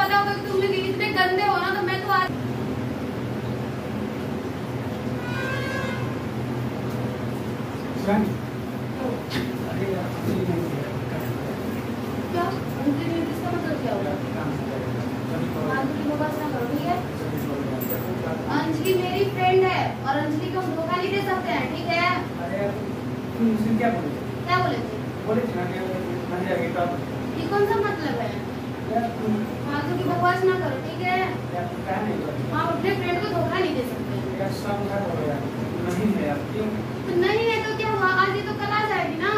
पता होगा कि तुम लोग इतने गंदे हो ना, तो मैं तो आज क्या इसका मतलब क्या होगा? बस ना करो, ठीक है? अंजलि मेरी फ्रेंड है और अंजलि को हम धोखा नहीं दे सकते हैं, ठीक है? क्या बोले? क्या बोले थे? ये कौन सा मतलब है? फालतू की बकवास ना करो, ठीक है? आप अपने फ्रेंड को धोखा नहीं दे सकते। तो नहीं है तो क्या हुआ? आज ही तो कल आ जाएगी ना।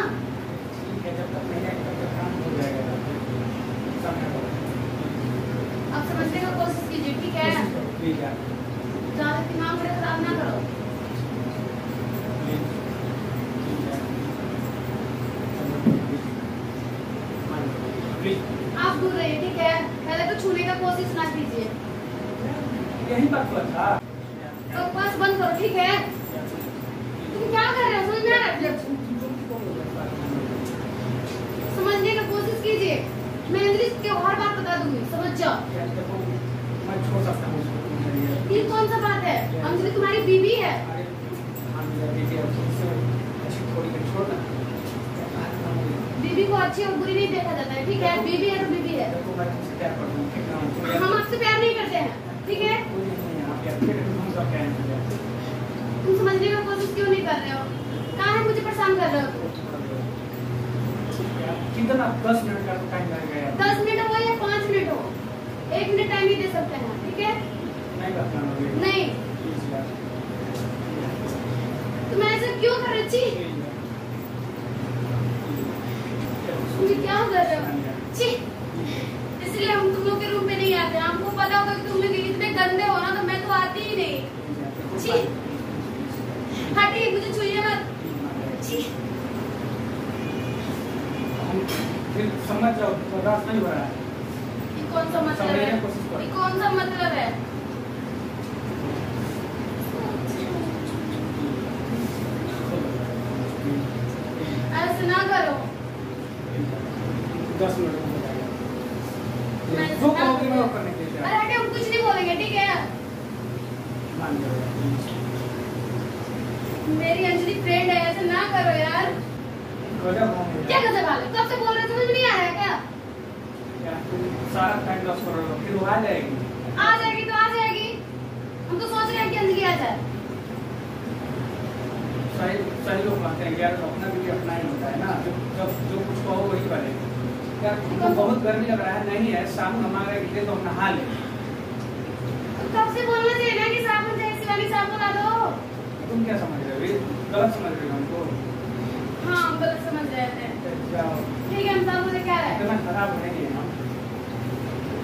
अब समझने का कोशिश कीजिए, ठीक है? ज्यादा दिमाग मेरा खराब ना करो। आप दूर रहिए, ठीक है? पहले तो छूने का कोशिश ना कीजिए। यही बात था। तो बस बंद करो, ठीक है? तुम क्या कर रहे हो? समझ में आ रहा है? समझने का कोशिश कीजिए। मैं अंजलि के हर बात बता दूंगी, समझ जाओ। मैं छोड़ सकता हूँ। ये कौन सा बात है? अंजलि तुम्हारी बीवी है। बीवी को अच्छी और बुरी नहीं देखा जाता है, ठीक है? बीवी है तो बीवी है। हम आपसे प्यार नहीं करते हैं, ठीक है? तुम समझने का कोशिश क्यों नहीं कर रहे हो? कहाँ है मुझे परेशान कर रहे हो? कितना 10 मिनट का टाइम लगेगा? 10 मिनट हो या 5 मिनट हो, 1 मिनट टाइम ही दे सकते हैं, ठीक है? नहीं। तुम ऐसा क्यों कर रहे छी? तुम क्या कर रहे हो? छी, इसलिए हम तुम लोग के रूम में नहीं आते। हमको पता होगा कि तुम लोग इतने गंदे हो ना, तो मैं तो आती ही नहीं। छी, हटिए, मुझे छुइए मत। छी, फिर समझ जाओ, बर्दाश्त नहीं हो रहा है। ये कौन सा मतलब है? ये कौन सा मतलब है? ऐसे ना करो। 10 मिनट हो जाएगा। जो कहोगे मैं वो करने के लिए तैयार। अरे हटे, हम कुछ नहीं बोलेंगे, ठीक है? मान जाओ। मेरी अंजलि फ्रेंड है, ऐसे ना करो यार। क्या गजब हाल है? कब से बोल रहे, समझ में नहीं आ रहा है क्या? सारा टाइम लॉस कर रहे हो, फिर वो आ जाएगी। आ जाएगी तो आ जाएगी। हम तो सोच रहे हैं कि अंजलि आ जाए। सही लोग मानते हैं यार, अपना भी अपना ही होता है ना। जब जो कुछ कहो वही करे। यार तुमको बहुत गर्मी लग रहा है, नहीं है शाम हमारे लिए तो नहा ले। कब से बोलना चाहिए ना कि साबुन चाहिए, शिवानी साबुन ला दो। तुम क्या समझ रहे हो? गलत समझ रहे हो हमको। हाँ, गलत समझ रहे थे।